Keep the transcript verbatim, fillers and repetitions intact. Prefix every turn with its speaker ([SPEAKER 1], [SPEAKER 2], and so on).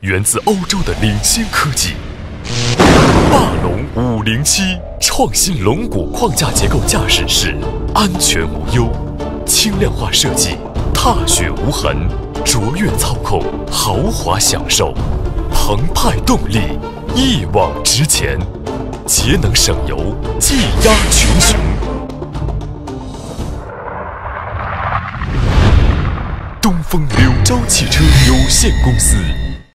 [SPEAKER 1] 源自欧洲的领先科技。霸龙五零七创新龙骨框架结构驾驶室，安全无忧，轻量化设计，踏雪无痕，卓越操控，豪华享受，澎湃动力，一往直前，节能省油，技压群雄。东风柳州汽车有限公司。